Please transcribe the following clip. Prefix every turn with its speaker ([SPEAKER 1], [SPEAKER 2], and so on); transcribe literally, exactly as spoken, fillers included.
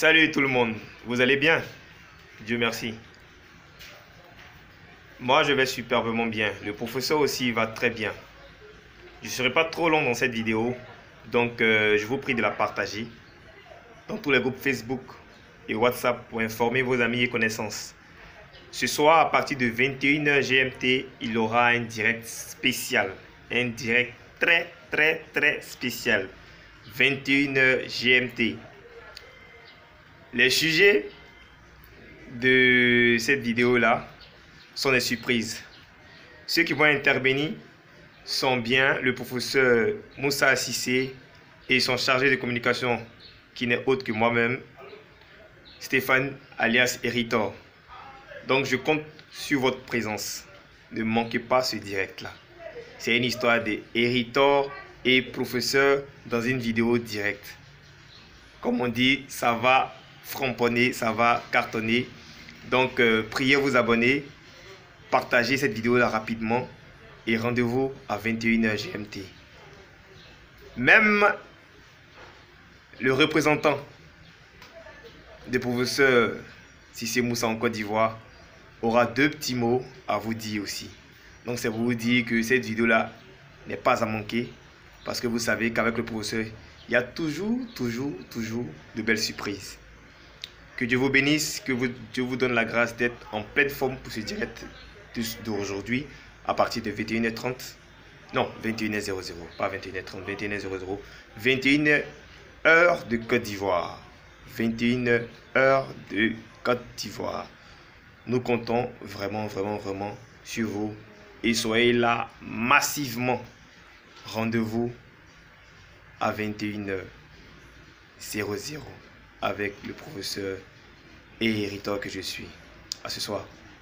[SPEAKER 1] Salut tout le monde, vous allez bien? Dieu merci. Moi je vais superbement bien, le professeur aussi va très bien. Je ne serai pas trop long dans cette vidéo, donc euh, je vous prie de la partager dans tous les groupes Facebook et WhatsApp pour informer vos amis et connaissances. Ce soir à partir de vingt et une heures G M T, il y aura un direct spécial, un direct très très très spécial, vingt et une heures G M T. Les sujets de cette vidéo là sont des surprises. Ceux qui vont intervenir sont bien le professeur Moussa Sissé et son chargé de communication qui n'est autre que moi-même, Stéphane alias Héritor. Donc je compte sur votre présence. Ne manquez pas ce direct là. C'est une histoire de Héritor et professeur dans une vidéo directe. Comme on dit, ça va framponner, ça va cartonner. Donc euh, priez vous abonner, partagez cette vidéo là rapidement et rendez-vous à vingt et une heures G M T. Même le représentant du professeur Sissé Moussa en Côte d'Ivoire aura deux petits mots à vous dire aussi. Donc c'est pour vous dire que cette vidéo là n'est pas à manquer, parce que vous savez qu'avec le professeur il y a toujours, toujours, toujours de belles surprises. Que Dieu vous bénisse, que vous, Dieu vous donne la grâce d'être en pleine forme pour ce direct d'aujourd'hui à partir de vingt et une heures trente. Non, vingt et une heures, pas vingt et une heures trente, vingt et une heures, vingt et une heures de Côte d'Ivoire. vingt et une heures de Côte d'Ivoire. Nous comptons vraiment, vraiment, vraiment sur vous et soyez là massivement. Rendez-vous à vingt et une heures avec le professeur et Héritor que je suis. À ce soir.